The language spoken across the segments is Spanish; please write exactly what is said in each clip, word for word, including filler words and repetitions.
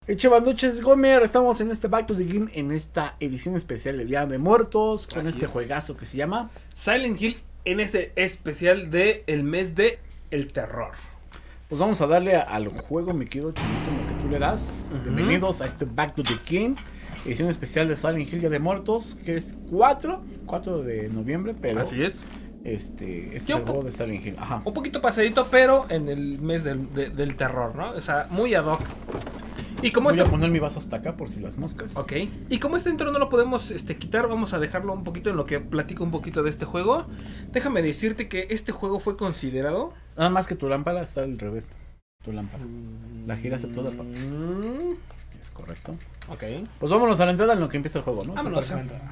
Buenas noches, Gomer. Estamos en este Back to the Game, en esta edición especial de Día de Muertos, con Así este es. juegazo que se llama Silent Hill, en este especial de el mes de el terror. Pues vamos a darle a- al juego, mi querido Chimito, en lo que tú le das. Ujú. Bienvenidos a este Back to the Game, edición especial de Silent Hill Día de Muertos, que es cuatro de noviembre, pero Así es. este, este es Yo el po- juego de Silent Hill. Ajá. Un poquito pasadito, pero en el mes del, de- del terror, ¿no? O sea, muy ad hoc. Y como Voy este... a poner mi vaso hasta acá por si las moscas. Ok. Y como este intro no lo podemos este, quitar, vamos a dejarlo un poquito en lo que platico un poquito de este juego. Déjame decirte que este juego fue considerado... Nada más que tu lámpara está al revés. Tu lámpara. La giras a toda parte. Mm, Es correcto. ok. Pues vámonos a la entrada en lo que empieza el juego, ¿no? ¿Te Vámonos. parece? Samantha.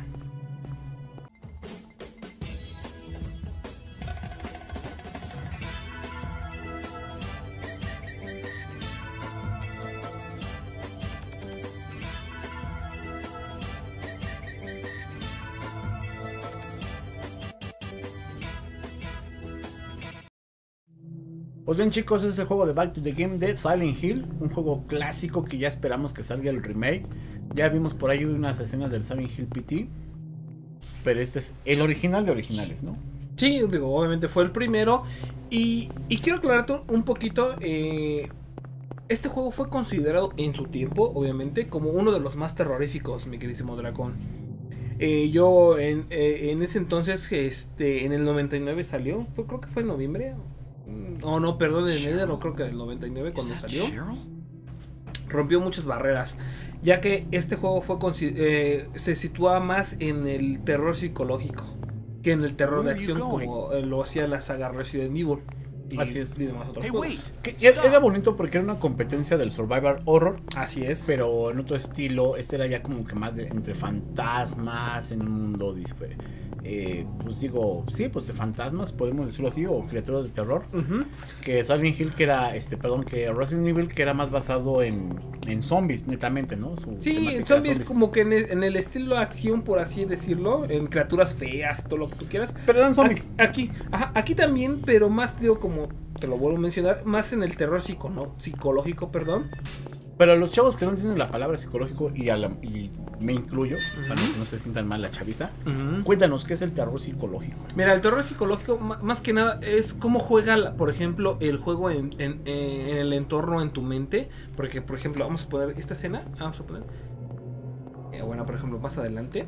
Pues bien, chicos, es el juego de Back to the Game de Silent Hill, un juego clásico que ya esperamos que salga el remake. Ya vimos por ahí unas escenas del Silent Hill P T, pero este es el original de originales, ¿no? Sí, digo, obviamente fue el primero. Y, y quiero aclararte un- un poquito. eh, este juego fue considerado en su tiempo, obviamente, como uno de los más terroríficos, mi queridísimo Dracón. Eh, yo en, eh, en ese entonces, este, en el noventa y nueve salió. Fue, creo que fue en noviembre. Mm, Oh, no, perdón, en enero, creo que en el noventa y nueve cuando salió. Rompió muchas barreras, ya que este juego fue consi- eh, se sitúa más en el terror psicológico que en el terror de Where are you acción going? como eh, lo hacía la saga Resident Evil y, Así es. y demás otros Hey, juegos. wait. Que era era bonito porque era una competencia del survival horror, Así es. pero en otro estilo. Este era ya como que más de entre fantasmas, en un mundo disfe- eh, pues digo, sí, pues de fantasmas, podemos decirlo así, o criaturas de terror. Ujú. Que Silent Hill, que era, este, perdón, que Resident Evil, que era más basado en, en zombies, netamente, ¿no? Su Sí, temática el era zombie es como que en el, en el estilo acción, por así decirlo, en criaturas feas, todo lo que tú quieras. Pero eran zombies. Aquí, aquí, ajá, aquí también, pero más digo como te lo vuelvo a mencionar, más en el terror psico, ¿no? psicológico, perdón. Pero los chavos que no entienden la palabra psicológico, y, a la- y me incluyo, Ujú. para que no se sientan mal la chaviza, Ujú. cuéntanos qué es el terror psicológico. Mira, el terror psicológico, ma- más que nada, es cómo juega, la- por ejemplo, el juego en, en- eh, en el entorno, en tu mente. Porque, por ejemplo, vamos a poner esta escena. Vamos a poner. eh, bueno, por ejemplo, más adelante.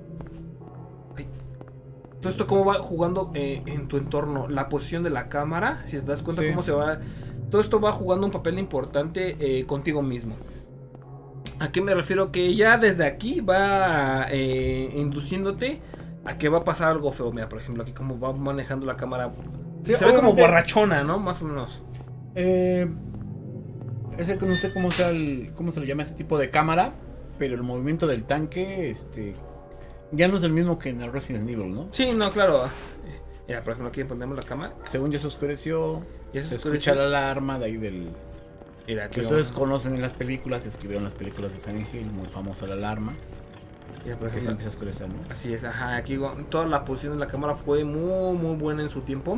Ay. Todo esto, cómo va jugando eh, en tu entorno. La posición de la cámara, si te das cuenta Sí. cómo se va. Todo esto va jugando un papel importante eh, contigo mismo. ¿A qué me refiero? Que ya desde aquí va eh, induciéndote a que va a pasar algo feo. Mira, por ejemplo, aquí como va manejando la cámara. Sí, se ve como obviamente- borrachona, ¿no? Más o menos. Eh, ese que no sé cómo, sea el- cómo se le llama ese tipo de cámara, pero el movimiento del tanque, este, ya no es el mismo que en el Resident Evil, ¿no? Sí, no, claro. Eh, Mira, por ejemplo, aquí ponemos la cámara. Según ya se oscureció, Ya se se oscureció. escucha la alarma de ahí del... Mira, Que aquí ustedes vamos. conocen en las películas, escribieron las películas de Silent Hill, muy famosa la alarma, Mira, por porque se ejemplo, empieza a oscurecer, ¿no? así es, ajá. Aquí go- toda la posición de la cámara fue muy, muy buena en su tiempo.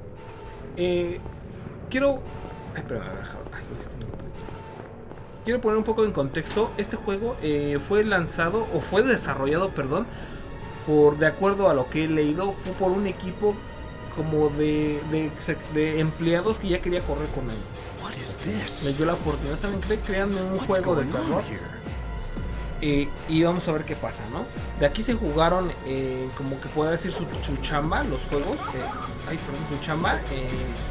Eh, quiero. Ay, espérame, a ver, déjame- ay, es que no puedo. Quiero poner un poco en contexto. Este juego eh, fue lanzado, o fue desarrollado, perdón, por, de acuerdo a lo que he leído, fue por un equipo como de, de, de empleados que ya quería correr con él. What is Les this? dio la oportunidad, ¿saben qué? Créanme un What's juego de going terror. on here? Eh, y vamos a ver qué pasa, ¿no? De aquí se jugaron, eh, como que puede decir su, su chamba, los juegos. eh, ay, perdón, su chamba. eh,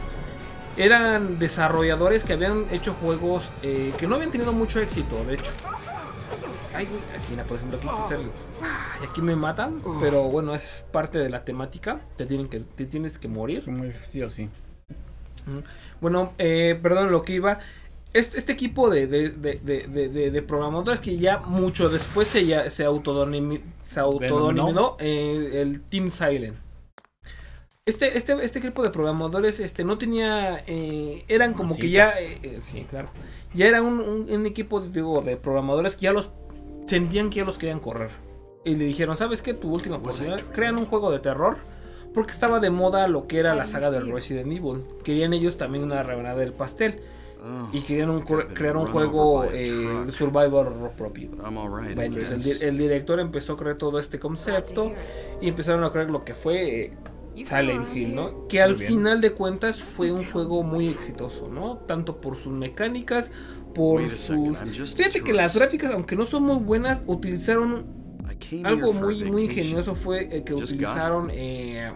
eran desarrolladores que habían hecho juegos eh, que no habían tenido mucho éxito, de hecho. Ay, güey, aquí, mira, por ejemplo, aquí, te sale- ay, aquí me matan, pero bueno, es parte de la temática. Te, tienen que, te tienes que morir. Muy sí o sí. Mm. Bueno, eh, perdón, lo que iba. Este, este equipo de, de, de, de, de- de- de programadores que ya mucho después se, ya, se autodonomi- se autodenominó eh, el Team Silent. Este, este, este equipo de programadores este, no tenía. eh, eran como Masita. que ya. eh, eh, sí, claro. Ya era un, un- un equipo digo, de programadores que ya los sentían que ya los querían correr. Y le dijeron: ¿Sabes qué? Tu última oportunidad. Crean un juego de terror. Porque estaba de moda lo que era la saga de Resident Evil. Querían ellos también una rebanada del pastel. y querían un, crear un juego eh, de Survivor propio. Bueno, el, di el director empezó a crear todo este concepto y empezaron a crear lo que fue eh, Silent Hill, ¿no? Que al final de cuentas fue un juego muy exitoso, ¿no? Tanto por sus mecánicas, por sus... Fíjate que las gráficas, aunque no son muy buenas, utilizaron algo muy, muy ingenioso, fue eh, que utilizaron eh,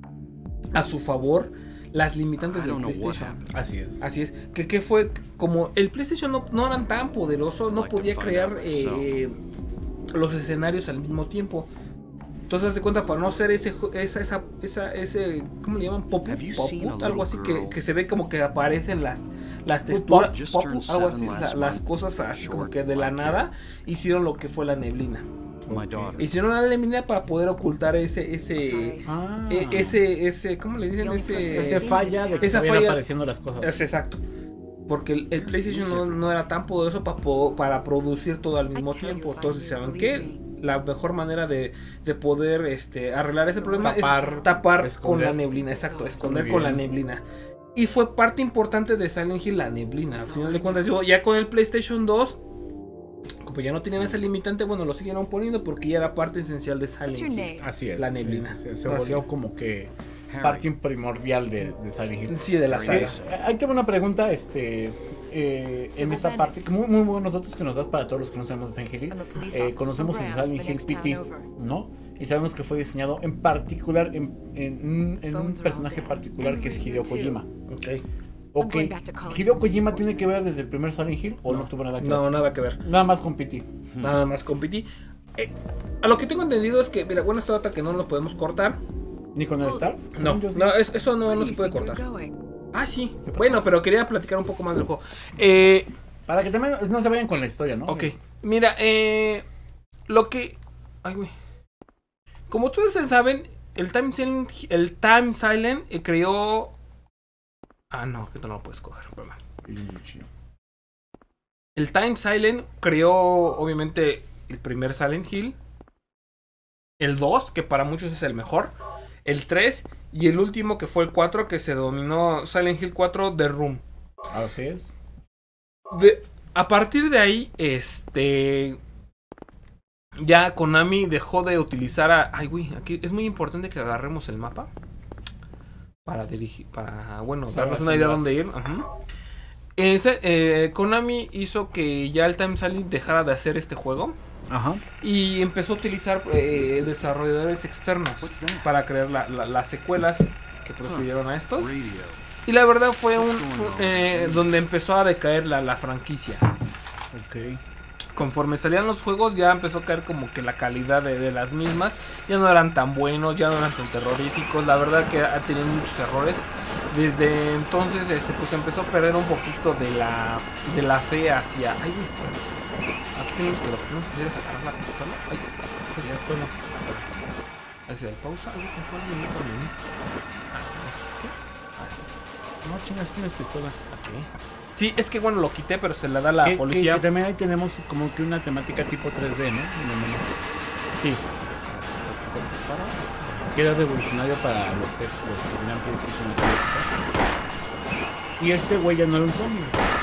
a su favor las limitantes del PlayStation. Así es. Así es. Que, que fue como el PlayStation no, no eran tan poderoso, no podía crear eh, los escenarios al mismo tiempo. Entonces, haz de cuenta, para no ser ese, esa, esa, esa, ese, ¿cómo le llaman? Pop, pop, algo así, que, que se ve como que aparecen las, las texturas, pop, algo así, la, las cosas así como que de la nada hicieron lo que fue la neblina. Okay. Hicieron la neblina para poder ocultar ese, ese, ah. e, ese, ese, ¿cómo le dicen? Ese, ese falla de que esa falla apareciendo las cosas. Es exacto. Porque el, el PlayStation no, no era tan poderoso para, para producir todo al mismo tiempo. Entonces, ¿saben qué? La mejor manera de, de poder este, arreglar ese problema tapar, es tapar con la neblina. Exacto, esconder con la neblina. Y fue parte importante de Silent Hill la neblina. Al final de cuentas, digo, ya con el PlayStation dos, como ya no tenían ese limitante, bueno, lo siguieron poniendo porque ya era parte esencial de Silent Hill. Así es. La neblina. Se, se, se volvió como que parte primordial de, de Silent Hill. Sí, de la saga. Ahí tengo una pregunta, este... Eh, en esta parte, muy, muy buenos datos que nos das para todos los que no sabemos de Silent Hill. Eh, conocemos el Silent Hill P T, ¿no? Y sabemos que fue diseñado en particular, en, en, en un personaje particular que es Hideo Kojima. Ok. Ok, ¿Hideo Kojima tiene que ver desde el primer Silent Hill o no, no tuvo nada que ver? No, nada que ver. Nada más con P T. Nada más con P T. Eh, a lo que tengo entendido es que, mira, bueno, esta data que no lo podemos cortar. ¿Ni con el Star? No, no, es, eso no, no se puede cortar. Ah, sí. Bueno, pero quería platicar un poco más del juego. Eh, Para que también no se vayan con la historia, ¿no? Ok. Mira, eh, lo que... Ay, güey. Como ustedes saben, el Time Silent, el Time Silent eh, creó... Ah, no, que tú no lo puedes coger. Perdón. El Time Silent creó, obviamente, el primer Silent Hill. El dos, que para muchos es el mejor. El tres y el último que fue el cuatro, que se denominó Silent Hill cuatro The Room. Así es. De, a partir de ahí, este... ya Konami dejó de utilizar a... Ay, güey, aquí es muy importante que agarremos el mapa. Para dirigir... Para, bueno, darnos una idea de dónde ir. Ajá. Ese, eh, Konami hizo que ya el Time Silent dejara de hacer este juego. Ajá. Y empezó a utilizar eh, desarrolladores externos para crear la, la, las secuelas que procedieron a estos. Y la verdad fue un, un eh, donde empezó a decaer la, la franquicia. Ok. Conforme salían los juegos ya empezó a caer como que la calidad de, de las mismas. Ya no eran tan buenos, ya no eran tan terroríficos. La verdad que ha tenido muchos errores. Desde entonces este pues empezó a perder un poquito de la de la fe hacia... Ay, aquí tenemos que lo que tenemos que hacer es agarrar la pistola. Ay, ya estoy no. Ahí se pausa. Ay, con cuál minuto minuto. Ah, ¿qué? Ah, sí. No, chingas, tienes pistola. Ok. Sí, es que bueno, lo quité, pero se la da la que, policía. Que, que también ahí tenemos como que una temática tipo tres D, ¿no? Sí. Que era revolucionario para los, los que tenían PlayStation en la época. Y este güey ya no era un zombie.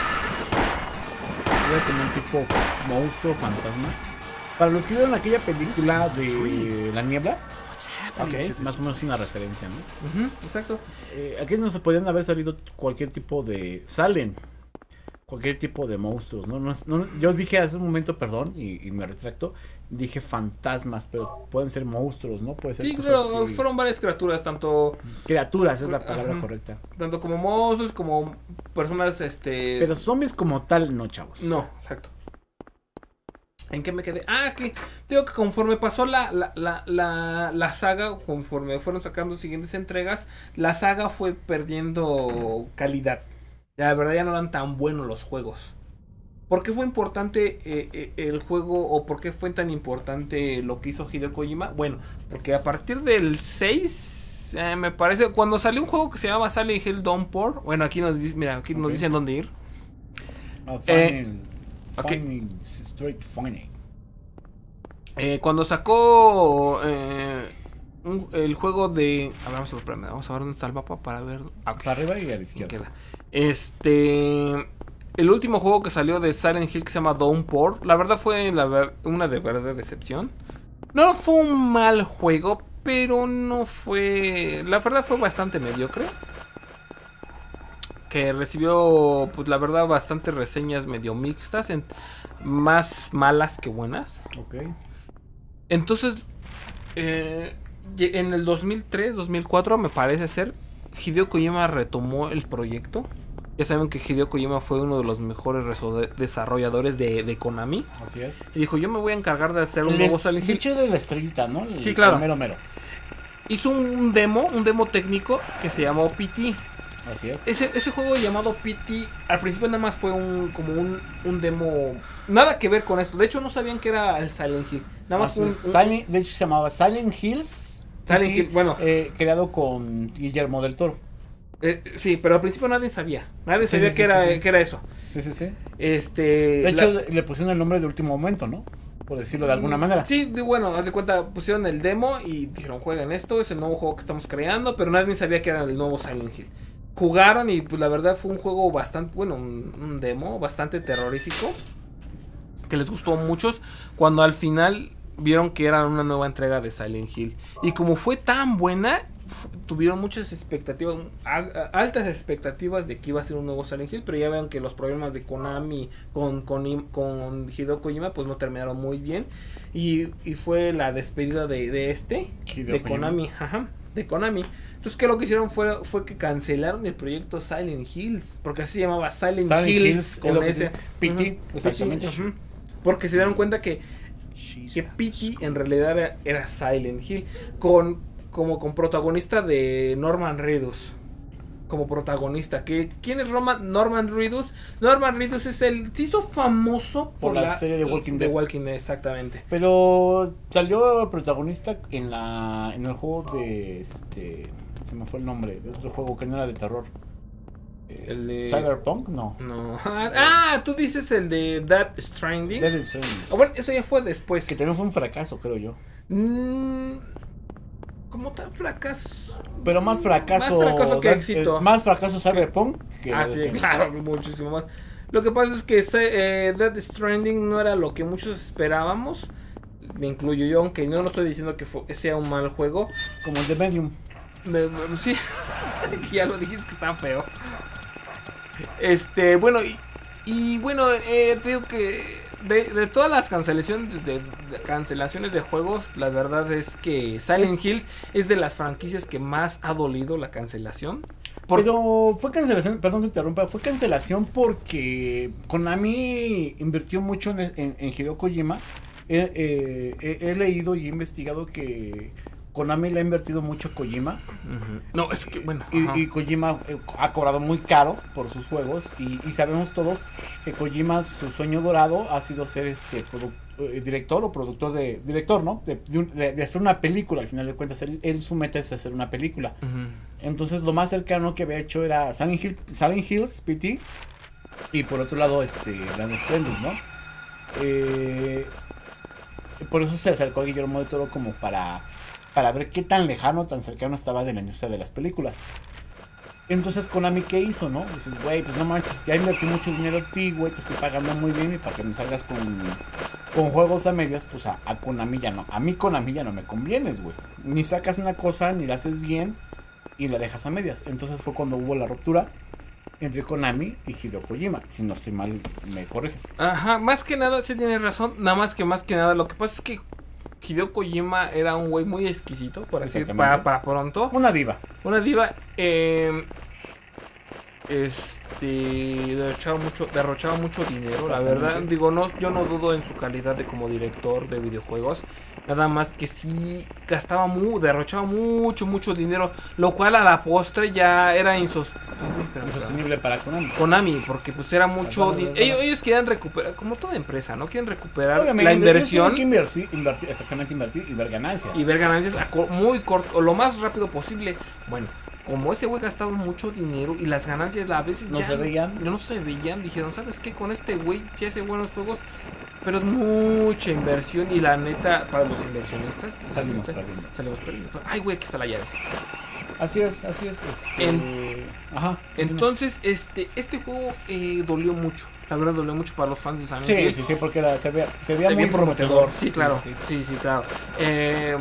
Era como un tipo monstruo, fantasma. Para los que vieron aquella película de La Niebla, okay, más o menos una referencia, ¿no? Uh-huh, exacto. Eh, aquí no se podían haber salido cualquier tipo de... Salen cualquier tipo de monstruos, ¿no? No, no yo dije hace un momento, perdón, y, y me retracto, dije fantasmas, pero pueden ser monstruos, ¿no? Puede ser sí, claro, así. Fueron varias criaturas, tanto... Criaturas es la palabra uh-huh. correcta. Tanto como monstruos, como personas, este... Pero zombies como tal, no, chavos. No, exacto. ¿En qué me quedé? Ah, que digo que conforme pasó la, la, la, la, la saga, conforme fueron sacando siguientes entregas, la saga fue perdiendo calidad. La verdad ya no eran tan buenos los juegos. ¿Por qué fue importante eh, eh, el juego o por qué fue tan importante lo que hizo Hideo Kojima? Bueno, porque a partir del seis, eh, me parece, cuando salió un juego que se llamaba Silent Hill Downpour, bueno, aquí nos, mira, aquí okay. nos dicen dónde ir. Uh, eh, okay. Straight finding. Eh, cuando sacó eh, un, el juego de... A ver, vamos a ver, vamos a ver dónde está el mapa para ver... Okay. Para arriba y a la izquierda. Este... el último juego que salió de Silent Hill que se llama Downpour, la verdad fue la ver una de verdad decepción. No fue un mal juego, pero no fue... La verdad fue bastante mediocre. Que recibió, pues la verdad, bastantes reseñas medio mixtas, en, más malas que buenas. Ok. Entonces, eh, en el dos mil tres, dos mil cuatro, me parece ser, Hideo Kojima retomó el proyecto. Ya saben que Hideo Kojima fue uno de los mejores desarrolladores de, de Konami. Así es. Y dijo, yo me voy a encargar de hacer un El nuevo est- Silent Hill. dicho de la estrellita, ¿no? El Sí, claro. Mero mero. Hizo un demo, un demo técnico que se llamó P T. Así es. Ese, ese juego llamado P T, al principio nada más fue un como un, un demo, nada que ver con esto. De hecho no sabían que era el Silent Hill. Nada más fue un, un, Silent, de hecho se llamaba Silent Hills. Silent Hill, bueno. Eh, creado con Guillermo del Toro. Eh, sí, pero al principio nadie sabía. Nadie Sí, sabía sí, que, sí, era, sí, sí. que era eso. Sí, sí, sí. Este, De hecho, la- le pusieron el nombre de último momento, ¿no? Por decirlo de alguna manera. Sí, de- bueno, haz de cuenta, pusieron el demo y dijeron, jueguen esto, es el nuevo juego que estamos creando, pero nadie sabía que era el nuevo Silent Hill. Jugaron y pues la verdad fue un juego bastante, bueno, un, un demo bastante terrorífico, que les gustó a muchos, cuando al final vieron que era una nueva entrega de Silent Hill. Y como fue tan buena, f- tuvieron muchas expectativas, a- a- altas expectativas de que iba a ser un nuevo Silent Hill, pero ya vean que los problemas de Konami con, con, Im- con Hideo Kojima pues no terminaron muy bien. Y, y fue la despedida de, de este, Hideo de Kojima. Konami, ajá, de Konami. Entonces, ¿qué lo que hicieron fue, fue que cancelaron el proyecto Silent Hills? Porque así se llamaba Silent, Silent Hills, Hills, es con lo que ese. dice, P T, Ujú, exactamente. P T, ujú. Porque se dieron cuenta que, que P T en realidad era, era Silent Hill. Con, como con protagonista de Norman Reedus. Como protagonista. Que, ¿quién es Roman, Norman Reedus? Norman Reedus es el... Se hizo famoso Por la serie de Walking de Dead. Walking Dead, exactamente. Pero salió protagonista en la en el juego de este se me fue el nombre de otro juego que no era de terror. Eh, El de- Cyberpunk, no. No. Ah, tú dices el de Death Stranding. Dead Stranding. Ah, bueno, eso ya fue después. Que también fue un fracaso, creo yo. Mm, como tal fracaso. Pero más fracaso. Más fracaso que Dead- éxito. eh, más fracaso Cyberpunk que Ah, Dead sí, Stranding. claro, muchísimo más. Lo que pasa es que eh, Death Stranding no era lo que muchos esperábamos. Me incluyo yo, aunque no lo estoy diciendo que fue- sea un mal juego. Como el de Medium. Me- me- sí, ya lo dijiste que está feo. Este, bueno, y, y bueno, eh, te digo que de, de todas las cancelaciones de, de cancelaciones de juegos, la verdad es que Silent Hills es de las franquicias que más ha dolido la cancelación. Por- Pero fue cancelación, perdón que te interrumpa, fue cancelación porque Konami invirtió mucho en, en, en Hideo Kojima. He, eh, he- he leído y he investigado que Konami le ha invertido mucho a Kojima. Ujú. No, es que bueno. ajá. Y, y Kojima eh, ha cobrado muy caro por sus juegos. Y, y sabemos todos que Kojima, su sueño dorado ha sido ser este produ- eh, director o productor de. Director, ¿no? De, de un- de- de hacer una película. Al final de cuentas, él, él su meta es hacer una película. Ujú. Entonces, lo más cercano que había hecho era Silent, Hill, Silent Hills, P T. Y por otro lado, este, Death Stranding, ¿no? Eh, por eso se acercó a Guillermo del Toro como para, para ver qué tan lejano, tan cercano estaba de la industria de las películas. Entonces Konami, ¿qué hizo, no? Dices, güey, pues no manches, ya invertí mucho dinero en ti, güey, te estoy pagando muy bien y para que me salgas con, con juegos a medias, pues a, a Konami ya no. A mí Konami ya no me convienes, güey. Ni sacas una cosa, ni la haces bien y la dejas a medias. Entonces fue cuando hubo la ruptura entre Konami y Hideo Kojima. Si no estoy mal, me corriges. Ajá, más que nada, sí tienes razón. Nada más que más que nada, lo que pasa es que Hideo Kojima era un güey muy exquisito, por así decir, para, Exactamente. para pronto. Una diva. Una diva, eh, este, derrochaba mucho, derrochaba mucho dinero, la Exactamente. verdad. Digo, no, yo no dudo en su calidad de como director de videojuegos. Nada más que sí gastaba mu, derrochaba mucho, mucho dinero, lo cual a la postre ya era insos- Uy, espérame, Insostenible para Konami. Konami, porque pues era mucho Las di- balas, las ellos, balas. ellos querían recuperar, como toda empresa, ¿no? Quieren recuperar Obviamente, la ellos inversión tienen que invertir, invertir, exactamente invertir y ver ganancias. y ver ganancias a co- muy corto, o lo más rápido posible. Bueno, como ese güey gastaba mucho dinero y las ganancias a veces No ya se veían. no se veían, dijeron, ¿sabes qué? Con este güey sí hace buenos juegos, pero es mucha inversión y la neta, para los inversionistas Salimos sal- perdiendo. Salimos perdiendo. Ay, güey, aquí está la llave. Así es, así es. Este, En- Ajá. Entonces, este, este juego eh, dolió mucho. La verdad dolió mucho para los fans de Silent Sí, Hill. sí, sí, porque era, se veía, se veía Se muy ve prometedor. Sí, claro. Sí, Sí, sí. sí, claro. Eh,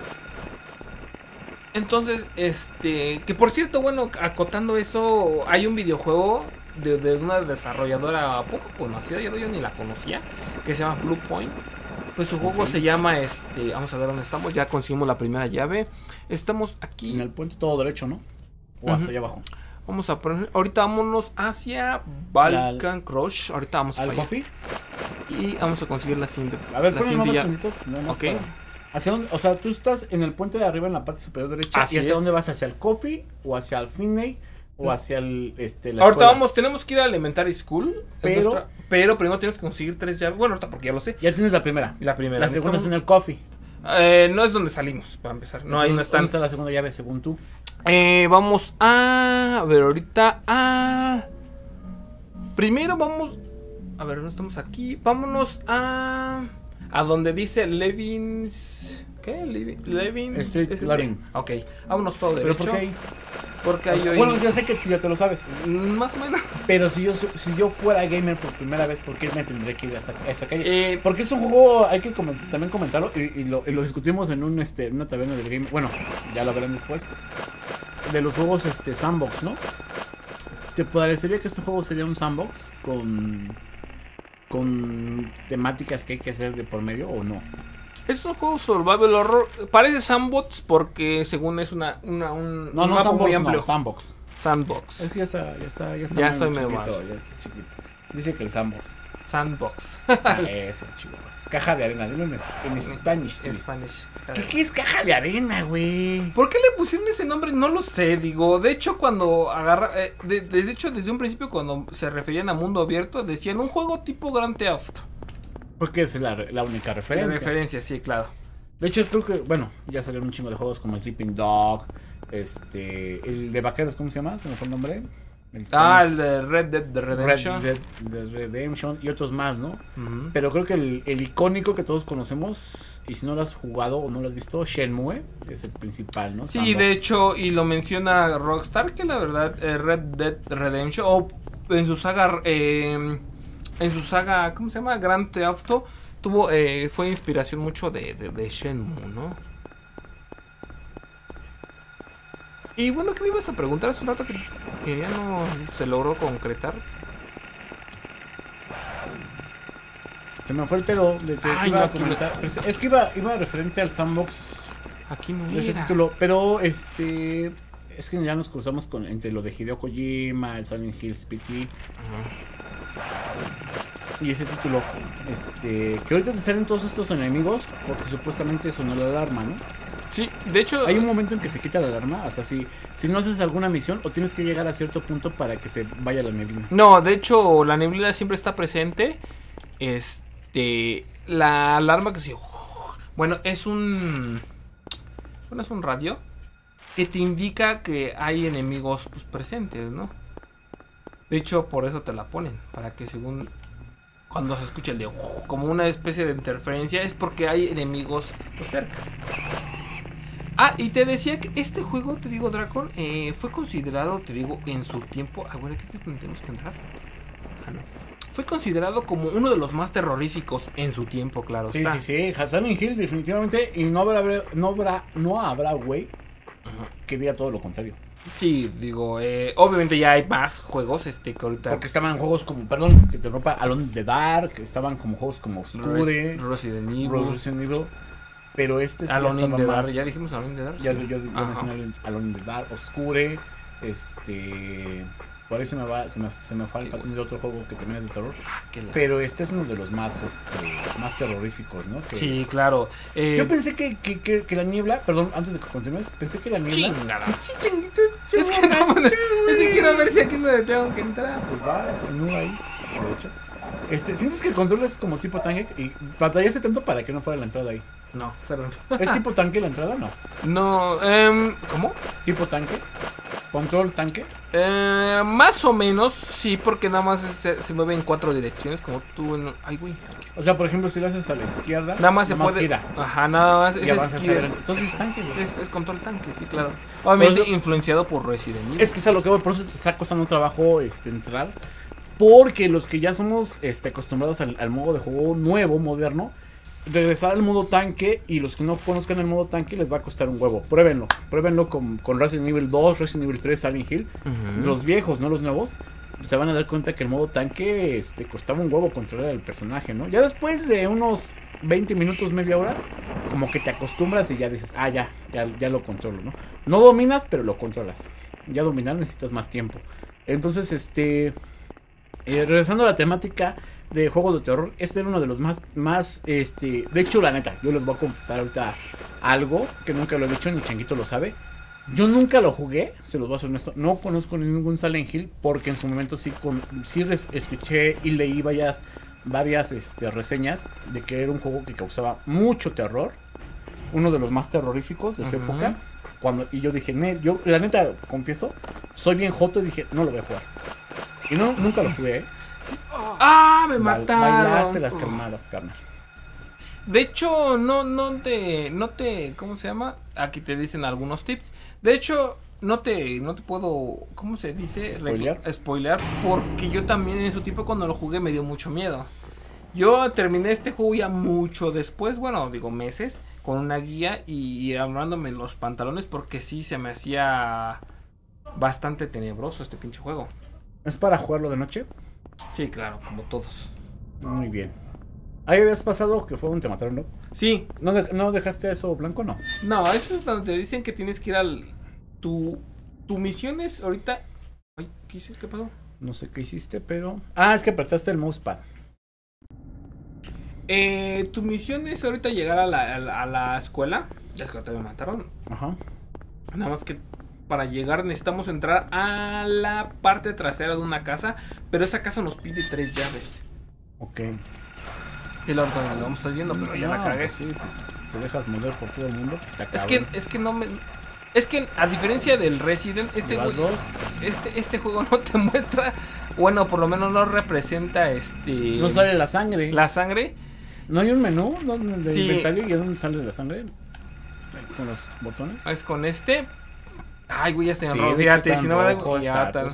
entonces, este, que por cierto, bueno, acotando eso, hay un videojuego de, de una desarrolladora poco conocida, yo, yo ni la conocía, que se llama Blue Point. Pues su juego Ok. se llama, este, vamos a ver dónde estamos, ya conseguimos la primera llave. Estamos aquí. En el puente todo derecho, ¿no? O hasta Ujú. allá abajo. Vamos a poner, ahorita vámonos hacia Balkan Crush. Ahorita vamos ¿Al para allá. coffee? Y vamos a conseguir la siguiente. A ver, la ponle siguiente más llave. tantito, nada más Ok. para- ¿Hacia dónde? O sea, tú estás en el puente de arriba en la parte superior derecha. Así ¿Y hacia es. dónde vas? ¿Hacia el coffee? ¿O hacia el Finney? ¿O hacia el, este, la Ahorita escuela? vamos, tenemos que ir a Elementary School. es Pero- nuestra- pero primero tenemos que conseguir tres llaves. Bueno, ahorita porque ya lo sé. Ya tienes la primera. La primera. La segunda es en necesitamos- el coffee. eh, no es donde salimos, para empezar. No, ahí no Entonces, están. ¿dónde está la segunda llave según tú? Eh, vamos a... A ver, ahorita a... Primero vamos... A ver, no estamos aquí. Vámonos a... A donde dice Levins... ¿Qué? Levi- Levins... Street ¿es el- Levin. Ok, vámonos todo ¿Pero derecho. por qué ahí? Porque hay hoy... Bueno, yo sé que tú ya te lo sabes. Más o menos. Pero si yo, su- si yo fuera gamer por primera vez, ¿por qué me tendré que ir a esa, a esa calle? Eh, Porque es un juego, hay que comen- también comentarlo y, y lo, y lo discutimos en un este en una taberna del gamer. Bueno, ya lo verán después. De los juegos este sandbox, ¿no? ¿Te parecería que este juego sería un sandbox con con temáticas que hay que hacer de por medio o no? es un juego survival horror. Parece sandbox porque según es una, una un, No, un no mapa sandbox, muy amplio. no, sandbox. Sandbox. Es que ya está, ya está, ya está. Ya muy estoy medio chiquito, mal. ya está chiquito. Dice que el sandbox. Sandbox. Eso, chicos. Caja de arena, dilo en, es- en Spanish, En please. Spanish. ¿Qué, ¿Qué es caja de arena, güey? ¿Por qué le pusieron ese nombre? No lo sé, digo. De hecho, cuando agarra. Eh, de, de hecho, desde un principio, cuando se referían a mundo abierto, decían un juego tipo Grand Theft Auto. Porque es la, la única De referencia. referencia, sí, claro. De hecho, creo que, bueno, ya salieron un chingo de juegos como Sleeping Dog, este, el de vaqueros, ¿cómo se llama? Se me fue el nombre. El Ah, el de Red Dead de Red Redemption. Dead de Redemption y otros más, ¿no? Ujú. Pero creo que el, el icónico que todos conocemos, y si no lo has jugado o no lo has visto, Shenmue, es el principal, ¿no? Sí, Sandbox. de hecho, y lo menciona Rockstar, que la verdad, eh, Red Dead Redemption, o en su saga, eh, en su saga, ¿cómo se llama? Grand Theft Auto, tuvo, eh, fue inspiración mucho de, de, de Shenmue, ¿no? Y bueno, ¿qué me ibas a preguntar hace un rato que, que ya no se logró concretar? Se me fue el pedo de que Ay, iba no, a aquí comentar. Pero Es que iba, iba referente al sandbox Aquí no de ese era. título, pero este... Es que ya nos cruzamos con entre lo de Hideo Kojima, el Silent Hills P T Ajá. y ese título, este, que ahorita te salen todos estos enemigos porque supuestamente sonó la alarma, ¿no? Sí, de hecho, Hay un momento en que se quita la alarma, o sea, si, si no haces alguna misión o tienes que llegar a cierto punto para que se vaya la neblina. no, de hecho, la neblina siempre está presente. Este, la alarma que se... Bueno, es un... Bueno, es un radio que te indica que hay enemigos pues, presentes, ¿no? De hecho, por eso te la ponen, para que según... Cuando se escucha el de... Como una especie de interferencia, es porque hay enemigos pues, cerca. Ah, y te decía que este juego, te digo, Dracon, eh, fue considerado, te digo, en su tiempo... Ah, bueno, ¿qué es donde tenemos que entrar? Ah, no. Fue considerado como uno de los más terroríficos en su tiempo, claro Sí, está. sí, sí, Silent Hill definitivamente y no habrá, no habrá, no habrá güey Ajá. que diga todo lo contrario. Sí, digo, eh, obviamente ya hay más juegos, este, que ahorita... Porque estaban juegos como, perdón, que te rompa Alone in the Dark, que estaban como juegos como Obscure, Res- Resident Evil, Resident Evil, pero este sí Alone in estaba the más... Dark, ya dijimos Alone in the Dark. Ya sí. yo, yo Ajá. mencioné Alone- Alone in the Dark, Obscure, este... Por ahí se me va, se me, se me falta tener otro juego que también es de terror. Ah, qué la- Pero este es uno de los más, este, más terroríficos, ¿no? Que- Sí, claro. Eh, Yo pensé que, que, que, que la niebla, perdón, antes de que continúes, pensé que la niebla... Chingada. Chinguita, Es que no, chingada, es que quiero ver si aquí es donde tengo que entrar. Pues va, es el nudo ahí, de hecho. Este, ¿sientes que el control es como tipo tanque? Y batallaste tanto para que no fuera la entrada ahí. No, perdón. ¿Es tipo tanque la entrada? No. No, em, ¿cómo? ¿Tipo tanque? ¿Control tanque? Eh, más o menos, sí, porque nada más se, se mueve en cuatro direcciones, como tú en... Ay, güey. O sea, por ejemplo, si lo haces a la izquierda, nada más se puede... gira. Ajá, nada más. Y avanzas hacia adelante. Entonces es tanque, güey. Es, es control tanque, sí, claro. Obviamente eso, influenciado por Resident Evil. Es que es a lo que voy, por eso te está costando un trabajo este, entrar. Porque los que ya somos este, acostumbrados al, al modo de juego nuevo, moderno, regresar al modo tanque, y los que no conozcan el modo tanque les va a costar un huevo. Pruébenlo, pruébenlo con, con Resident Evil dos, Resident Evil tres, Silent Hill. Uh-huh. Los viejos, no los nuevos, se van a dar cuenta que el modo tanque este, costaba un huevo controlar al personaje, ¿no? Ya después de unos veinte minutos, media hora, como que te acostumbras y ya dices, ah, ya, ya, ya lo controlo, ¿no? No dominas, pero lo controlas. Ya dominar necesitas más tiempo. Entonces, este... Eh, regresando a la temática de juegos de terror, este era uno de los más, más, este, de hecho, la neta, yo les voy a confesar ahorita algo que nunca lo he dicho, ni Changuito lo sabe. Yo nunca lo jugué, se los voy a ser honesto, no conozco ningún Silent Hill, porque en su momento sí, con, sí res, escuché y leí varias, varias este, reseñas de que era un juego que causaba mucho terror, uno de los más terroríficos de su uh-huh. época. Cuando, y yo dije, yo la neta, confieso, soy bien joto y dije, no lo voy a jugar. Y no, nunca lo jugué, ¿eh? Sí. ¡Ah, me mataron! Bailaste las calmadas, carnal. De hecho, no, no te, no te, ¿cómo se llama? Aquí te dicen algunos tips. De hecho, no te, no te puedo, ¿cómo se dice? Spoilear. Spoilear, porque yo también en su tiempo cuando lo jugué me dio mucho miedo. Yo terminé este juego ya mucho después, bueno, digo meses, con una guía y, y amarrándome los pantalones porque sí se me hacía bastante tenebroso este pinche juego. ¿Es para jugarlo de noche? Sí, claro, como todos. Muy bien. ¿Ahí habías pasado que fue donde te mataron, no? Sí. ¿No, de ¿No dejaste eso blanco, no? No, eso es donde te dicen que tienes que ir al... Tu, tu misión es ahorita... Ay, ¿qué hice? ¿Qué pasó? No sé qué hiciste, pero... Ah, es que apretaste el mousepad. Eh, tu misión es ahorita llegar a la, a la, a la escuela. Ya es que te me mataron. Ajá. Nada más que... Para llegar necesitamos entrar a la parte trasera de una casa, pero esa casa nos pide tres llaves. Ok. Y la otra donde vamos a estar yendo, pero ya no, la cagué. Pues sí, pues te dejas mover por todo el mundo. Pues es que, es que no me... Es que a diferencia del Resident, este, dos? este, este juego no te muestra, bueno, por lo menos no representa este... No sale la sangre. La sangre. ¿No hay un menú de sí. inventario y a dónde sale la sangre? Con los botones. Es con este... Ay, güey, ya se me sí, enroló. Fíjate, si no me da ya tal.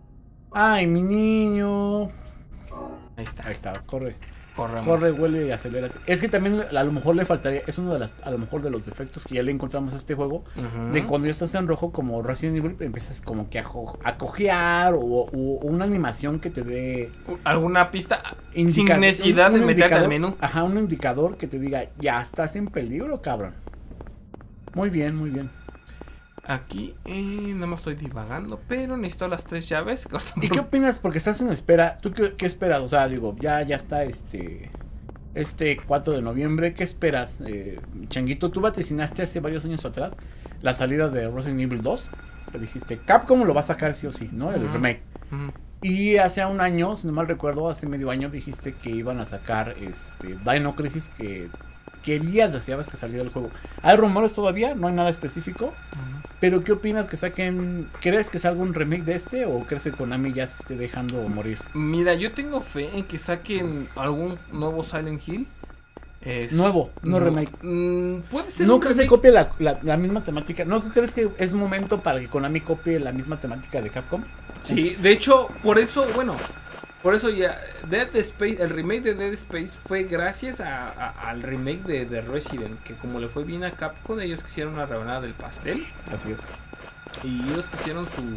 Ay, mi niño. Ahí está. Ahí está, corre. Corre, corre, huele y acelérate. Es que también a lo mejor le faltaría, es uno de las, a lo mejor de los defectos que ya le encontramos a este juego, uh-huh. de cuando ya estás en rojo como Resident Evil, empiezas como que a, a cojear o, o, o una animación que te dé alguna pista sin necesidad un, un de meterte al menú. Ajá, un indicador que te diga, ya estás en peligro, cabrón. Muy bien, muy bien. Aquí, eh, nada más estoy divagando, pero necesito las tres llaves. ¿Y qué opinas? Porque estás en espera. ¿Tú qué, qué esperas? O sea, digo, ya, ya está este este cuatro de noviembre. ¿Qué esperas, eh, Changuito? Tú vaticinaste hace varios años atrás la salida de Resident Evil dos. Que dijiste, Capcom lo va a sacar sí o sí, ¿no? El uh-huh. remake. Uh-huh. Y hace un año, si no mal recuerdo, hace medio año dijiste que iban a sacar este Dino Crisis, que querías, deseabas que saliera el juego. ¿Hay rumores todavía? No hay nada específico. Uh-huh. Pero ¿qué opinas que saquen? ¿Crees que salga un remake de este o crees que Konami ya se esté dejando morir? Mira, yo tengo fe en que saquen algún nuevo Silent Hill. Es... Nuevo, no, no remake. Mmm, puede ser. ¿No crees que copie la, la, la misma temática? ¿No crees que es momento para que Konami copie la misma temática de Capcom? Sí, de hecho, por eso, bueno... Por eso ya, Dead Space, el remake de Dead Space fue gracias a, a, al remake de, de Resident, que como le fue bien a Capcom, ellos quisieron una rebanada del pastel. Así es. Y ellos quisieron su,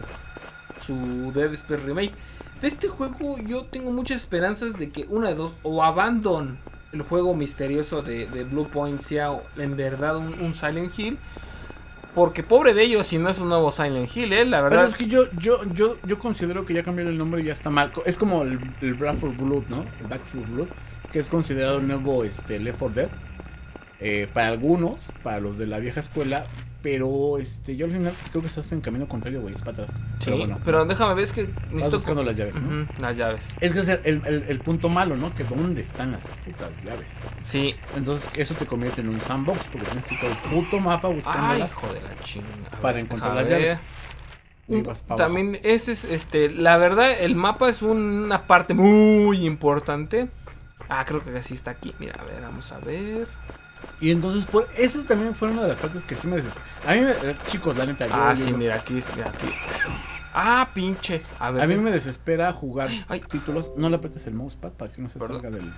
su Dead Space remake. De este juego yo tengo muchas esperanzas de que una de dos, o Abandon, el juego misterioso de, de Blue Point, sea en verdad un, un Silent Hill. Porque pobre de ellos si no es un nuevo Silent Hill, eh, la verdad. Pero es que yo, yo, yo, yo considero que ya cambiar el nombre ya está mal. Es como el, el Back four Blood, ¿no? El Back four Blood, que es considerado el nuevo este, Left four Dead. Eh, para algunos, para los de la vieja escuela. Pero este, yo al final creo que estás en camino contrario, güey, es para atrás. Sí, pero bueno. Pero déjame ver, es que necesito... Estás buscando las llaves, ¿no? Uh-huh, las llaves. Es que es el, el, el punto malo, ¿no? Que dónde están las putas llaves. Sí. Entonces eso te convierte en un sandbox porque tienes que ir todo el puto mapa buscando. Ay, hijo de la chingada. Para encontrar las ver. llaves. y Un- ibas para abajo. también ese es, este, la verdad, el mapa es una parte muy importante. Ah, creo que así está aquí. Mira, a ver, vamos a ver. Y entonces, pues, eso también fue una de las partes que sí me desesperó. A mí, me, eh, chicos, la neta, yo- Ah, yo- sí, mira, aquí, es- mira, aquí. Ah, pinche. A ver. a mí ven. me desespera jugar Ay. títulos. No le apretes el mousepad para que no se Perdón. salga del.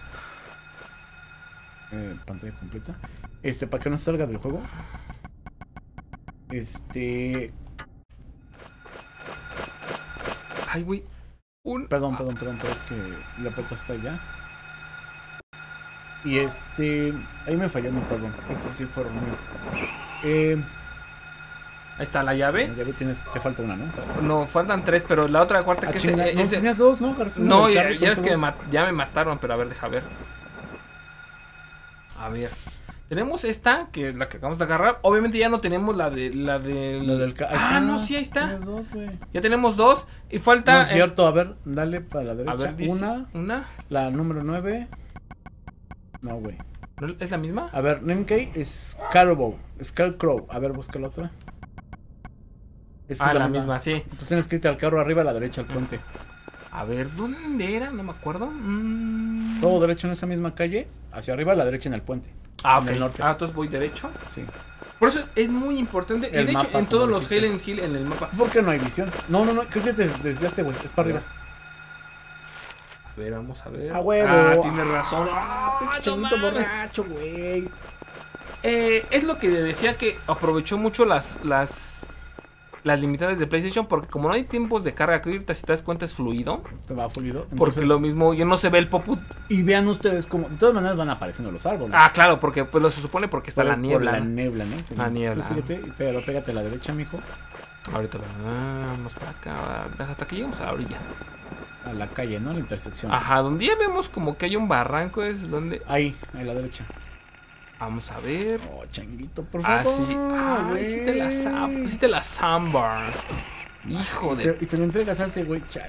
Eh, pantalla completa. Este, para que no se salga del juego. Este. Ay, güey. Un. Perdón, perdón, perdón, pero es que le apretaste allá. Y este. Ahí me falló, no, perdón. Eso sí fue mío. Eh. Ahí está la llave. Ya ve, tienes, te falta una, ¿no? No, faltan tres, pero la otra cuarta Ah, que es. chinga, no, ese- tenías dos, ¿no? Agarraste una No, del ya, carro, ya es con que dos. ma- ya me mataron, pero a ver, deja ver. A ver. Tenemos esta, que es la que acabamos de agarrar. Obviamente ya no tenemos la de la del. La del ca- ahí Ah, está. no, sí, ahí está. Tienes dos, güey. Ya tenemos dos. Y falta. No es eh, cierto, a ver, dale para la derecha. a ver, dice. Una, Una. la número nueve. No, güey. ¿No ¿Es la misma? A ver, Nemkey es Scarecrow. Scarecrow. A ver, busca la otra. Es que Ah, es la misma, sí. Entonces tienes que irte al carro arriba a la derecha, al puente. A ver, ¿dónde era? No me acuerdo. Mm. Todo derecho en esa misma calle. Hacia arriba a la derecha en el puente. Ah, en ok. el norte. Ah, entonces voy derecho. Sí. Por eso es muy importante. Y El de hecho, mapa, en todos como los dijiste. Silent Hill, en el mapa. ¿Por qué no hay visión? No, no, no. Creo que te desviaste, güey. Es para arriba. A ver, vamos a ver. A huevo. Ah, tienes razón. Ah, Ah, pinche no changuito mames. borracho, güey. Eh, es lo que decía que aprovechó mucho las, las, las limitadas de PlayStation. Porque como no hay tiempos de carga, que ahorita si te das cuenta es fluido. Te va fluido. Porque Entonces- lo mismo, ya no se ve el pop-up. Y vean ustedes cómo. De todas maneras van apareciendo los árboles. Ah, claro, porque pues lo se supone porque está Por- la niebla. Por la ¿no? niebla, ¿no? Sí. La niebla. Tú síguete, pero pégate a la derecha, mijo. Ahorita vamos para acá. Hasta que lleguemos a la orilla. A la calle, ¿no? A la intersección. Ajá, donde ya vemos como que hay un barranco. Es donde. Ahí, a la derecha. Vamos a ver. Oh, changuito, por Ah, favor. sí. Ah, güey. sí te la sam- sí te la sambar. Hijo Y de. te, y te lo entregas a ese güey, chale.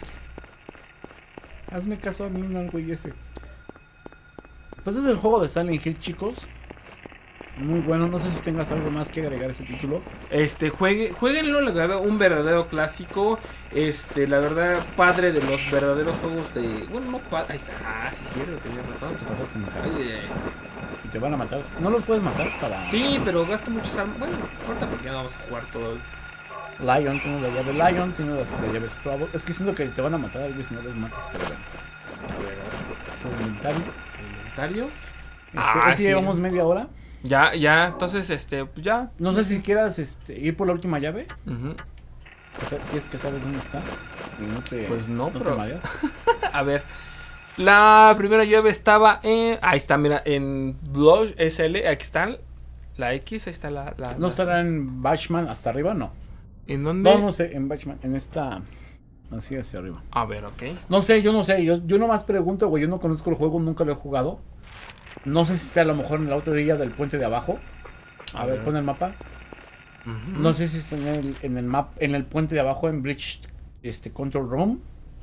Hazme caso a mí, no al güey ese. Pues es el juego de Silent Hill, chicos. Muy bueno, no sé si tengas algo más que agregar a ese título. Este, juegue, jueguenlo, la verdad, un verdadero clásico. Este, la verdad, padre de los verdaderos juegos de. Bueno, no pa- ahí está. Ah, sí, cierto, tenías razón. Te pasaste, mi cara. Ay, ay, ay. Y te van a matar. No los puedes matar para. Sí, pero gasto muchas armas. Bueno, ahorita porque no vamos a jugar todo. Lion, tienes la llave Lion, tienes la llave Scrabble. Es que siento que te van a matar a alguien si no los matas, pero bueno. A ver, vamos a ver. Tu inventario. Inventario. Este, Ah, es que sí. llevamos media hora. Ya, ya, entonces, este, pues ya. No sé si quieras este, ir por la última llave. Ujú. O sea, si es que sabes dónde está. Y no te, Pues no, te pero- mareas. A ver. La primera llave estaba en. Ahí está, mira, en Blush S L. Aquí está la X. Ahí está la. la- ¿No la- estará en Bachman hasta arriba? No. ¿En dónde? No, no sé, en Bachman. En esta. Así hacia arriba. A ver, ok. No sé, yo no sé. Yo, yo nomás pregunto, güey. Yo no conozco el juego, nunca lo he jugado. No sé si está a lo mejor en la otra orilla del puente de abajo. A, A ver, ver. pon el mapa. Ujú. No sé si está en el, en el map, en el puente de abajo, en Bridge este, Control Room.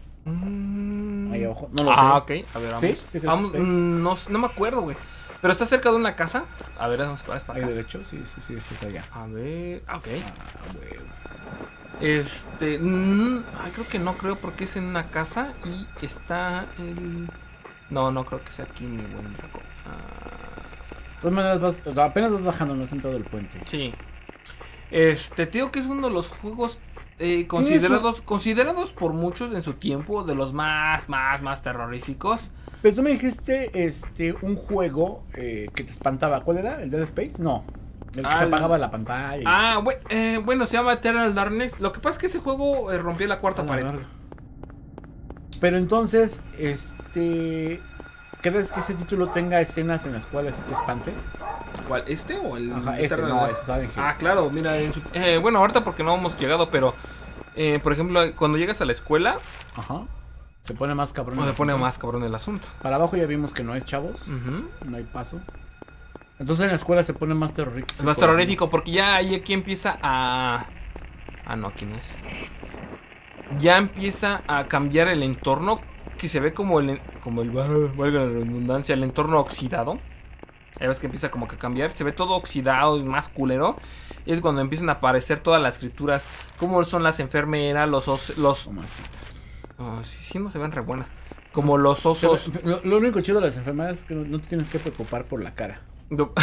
Mm. Ahí abajo. No lo Ah, sé. ok. A ver, vamos. ¿Sí? ¿Sí crees Vamos, que esté? mm, no, no me acuerdo, güey. Pero está cerca de una casa. A ver, vamos para Ahí acá. derecho, sí, sí, sí, sí, es allá. A ver. Ah, ok. Ah, güey. Este. mm, ay, creo que no creo porque es en una casa y está el. No, no creo que sea aquí mi buen Draco. Ah, De todas maneras, vas, apenas vas bajando, no has entrado del puente. sí. Este, te digo que es uno de los juegos eh, considerados, considerados por muchos en su tiempo de los más, más, más terroríficos. Pero tú me dijiste este un juego eh, que te espantaba. ¿Cuál era? ¿El Dead Space? No. El que Ah, se el- apagaba la pantalla. y- Ah, bue- eh, bueno, se llama Eternal Darkness. Lo que pasa es que ese juego eh, rompió la cuarta A la pared. verga. Pero entonces, este. ¿Crees que ese título tenga escenas en las cuales sí te espante? ¿Cuál? ¿Este o el Ajá, este, Eternal no, Darkness? ese Silent Hills. Ah, claro, mira, en su- eh, bueno, ahorita porque no hemos llegado, pero eh, por ejemplo, cuando llegas a la escuela, Ajá. Se pone más cabrón. pues el se pone asunto. más cabrón el asunto. Para abajo ya vimos que no es, chavos. Ujú. No hay paso. Entonces en la escuela se pone más terrorífico. Es más terrorífico porque ya ahí aquí empieza a... Ah, no, aquí no es. Ya empieza a cambiar el entorno que se ve como el... Como el... Valga la redundancia, el entorno oxidado. Ya ves que empieza como que a cambiar. Se ve todo oxidado y más culero. Y es cuando empiezan a aparecer todas las escrituras. Como son las enfermeras, los osos. Los... Oh, sí, sí, no se ven re buenas. Como los osos. Lo, lo único chido de las enfermeras es que no, no te tienes que preocupar por la cara. No.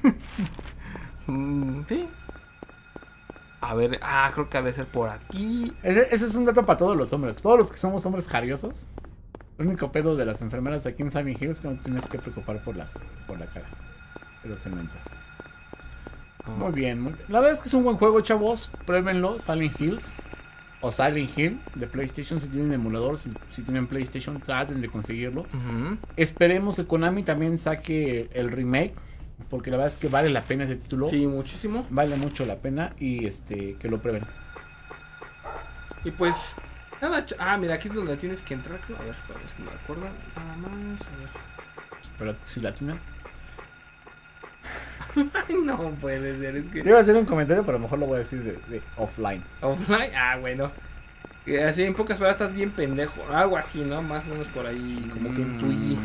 mm, sí. A ver, ah, creo que ha de ser por aquí. Ese, ese es un dato para todos los hombres. Todos los que somos hombres jariosos. El único pedo de las enfermeras aquí en Silent Hill es que no tienes que preocupar por las por la cara. Pero que no entras. Oh. Muy bien, muy bien. La verdad es que es un buen juego, chavos. Pruébenlo, Silent Hills. O Silent Hill de PlayStation. Si tienen emulador, si, si tienen PlayStation, traten de conseguirlo. Uh-huh. Esperemos que Konami también saque el remake. Porque la verdad es que vale la pena ese título. Sí, muchísimo. Vale mucho la pena. Y este que lo prueben. Y pues... Nada, ah, mira, aquí es donde tienes que entrar, creo. A ver, es que me acuerdo. Nada más, a ver. Pero si la tienes. Ay, no puede ser, es que. Te iba a hacer un comentario, pero a lo mejor lo voy a decir de, de offline. ¿Offline? Ah, bueno. Así en pocas palabras estás bien pendejo. Algo así, ¿no? Más o menos por ahí, como que intuí.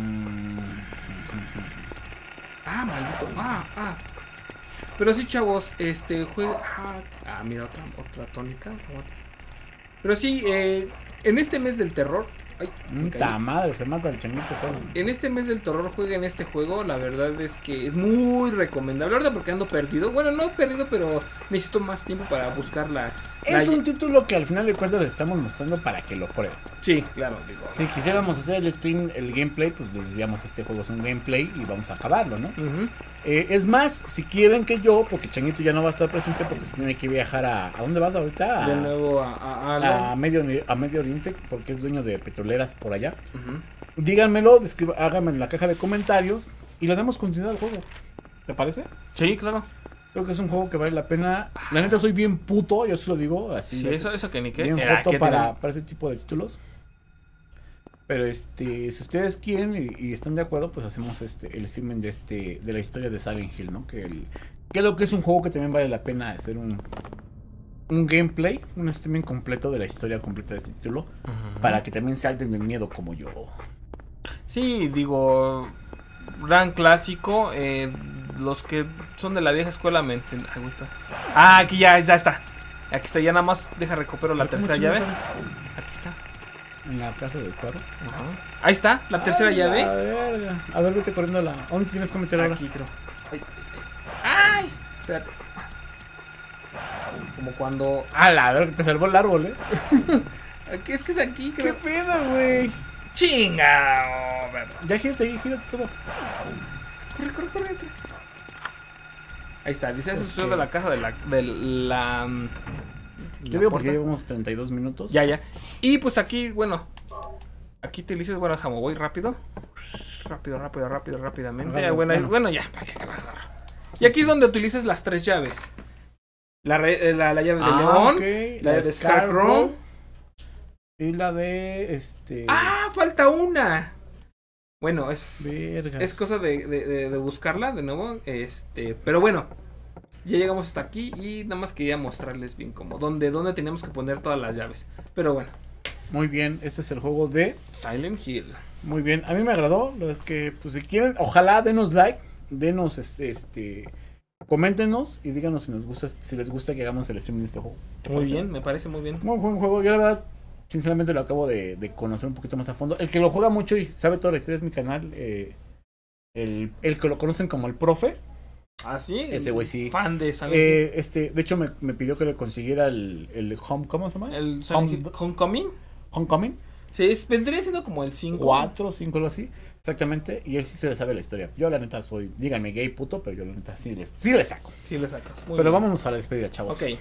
Ah, maldito. Ah, ah. Pero sí, chavos, este juega. Ah, ah mira, otra, otra tónica. Pero sí, eh, en este mes del terror. Ay, ¡ta madre! Se mata el changuito solo. En este mes del terror jueguen este juego. La verdad es que es muy recomendable. Ahorita porque ando perdido. Bueno, no perdido, pero necesito más tiempo para buscar la. Es la... un título que al final de cuentas les estamos mostrando para que lo prueben. Sí, claro, digo. Si quisiéramos hacer el stream, el gameplay, pues les diríamos este juego es un gameplay y vamos a acabarlo, ¿no? Uh-huh. eh, es más, si quieren que yo, porque Changuito ya no va a estar presente porque se tiene que viajar a. ¿A dónde vas ahorita? A, de nuevo a, a, a, a, Medio, a Medio Oriente, porque es dueño de petroleras por allá. Uh-huh. Díganmelo, describa, háganme en la caja de comentarios y le damos continuidad al juego. ¿Te parece? Sí, claro. Creo que es un juego que vale la pena. La neta soy bien puto, yo se lo digo así. Sí, eso, eso que ni qué. Bien foto para, para ese tipo de títulos. Pero este, si ustedes quieren y, y están de acuerdo, pues hacemos este el streaming de este de la historia de Silent Hill, ¿no? Que el que lo que es un juego que también vale la pena hacer un un gameplay, un streaming completo de la historia completa de este título, uh-huh. Para que también salten del miedo como yo. Sí, digo, gran clásico, eh, los que son de la vieja escuela me entienden. Ay, güey, ah, aquí ya, ya está. Aquí está, ya nada más deja recupero la tercera llave. Sabes? Aquí está. En la casa del perro. Uh-huh. Ahí está, la tercera ay, llave. A ver, a ver, vete corriendo a la. ¿Dónde tienes que meter ahora? Aquí creo. Ay, ay, ay, ay, espérate. Como cuando. ¡Hala! A ver, te salvó el árbol, eh. Aquí es que es aquí, creo. ¿Qué pedo, güey? ¡Chinga! Oh, ya gírate ahí, gírate todo. Corre, corre, corre, entra. Ahí está, dice eso es de la casa de la. De la Yo digo porque llevamos treinta y dos minutos. Ya, ya. Y pues aquí, bueno. Aquí te dices, bueno, déjame, voy rápido. Rápido, rápido, rápido, rápidamente. Agarra, bueno, bueno. bueno, ya, para que sí, y aquí sí. Es donde utilizas las tres llaves. La, re, la, la llave de ah, León, okay. la, la de Scarecrow y la de este. ¡Ah! Falta una. Bueno, es Vergas. Es cosa de, de, de, de buscarla de nuevo. Este, pero bueno, ya llegamos hasta aquí y nada más quería mostrarles bien cómo dónde, dónde teníamos que poner todas las llaves. Pero bueno. Muy bien, este es el juego de Silent Hill. Muy bien, a mí me agradó. Lo es que, pues si quieren, ojalá denos like, denos este. este coméntenos y díganos si nos gusta, si les gusta que hagamos el streaming de este juego. Muy bien, me parece muy bien. Muy buen juego. Yo la verdad, sinceramente lo acabo de, de conocer un poquito más a fondo. El que lo juega mucho y sabe toda la historia es mi canal. Eh, el, el que lo conocen como el profe. Ah, sí. Ese güey sí. Fan de Silent eh, este, de hecho me, me pidió que le consiguiera el, el Home, ¿cómo se llama? El Home, Homecoming. Homecoming. Sí, es, vendría siendo como el cinco. cuatro, cinco, algo así. Exactamente, y él sí se le sabe la historia. Yo la neta soy, díganme gay puto, pero yo la neta sí le sí le saco. Sí le sacas. Muy pero bien. Vámonos a la despedida, chavos. Ok.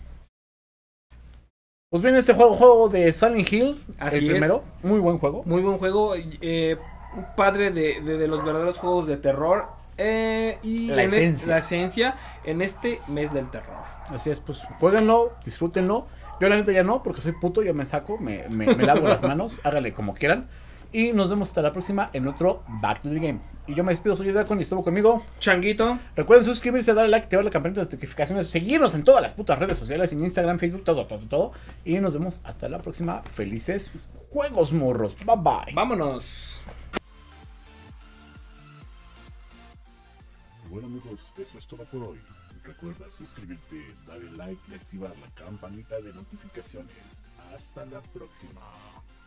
Pues bien, este juego, juego de Silent Hill, así el primero, es. Muy buen juego. Muy buen juego, eh, padre de, de, de los verdaderos juegos de terror. Eh, y la esencia. El, la esencia en este mes del terror. Así es, pues jueguenlo, disfrútenlo. Yo la neta ya no, porque soy puto, ya me saco, me, me, me lavo las manos, háganle como quieran. Y nos vemos hasta la próxima en otro Back to the Game. Y yo me despido, soy Dracon y estuvo conmigo Changuito. Recuerden suscribirse, darle like, activar la campanita de notificaciones, seguirnos en todas las putas redes sociales, en Instagram, Facebook, todo, todo, todo. Y nos vemos hasta la próxima. Felices juegos, morros. Bye bye. Vámonos. chicos, eso es todo por hoy. Recuerda suscribirte, darle like y activar la campanita de notificaciones. Hasta la próxima.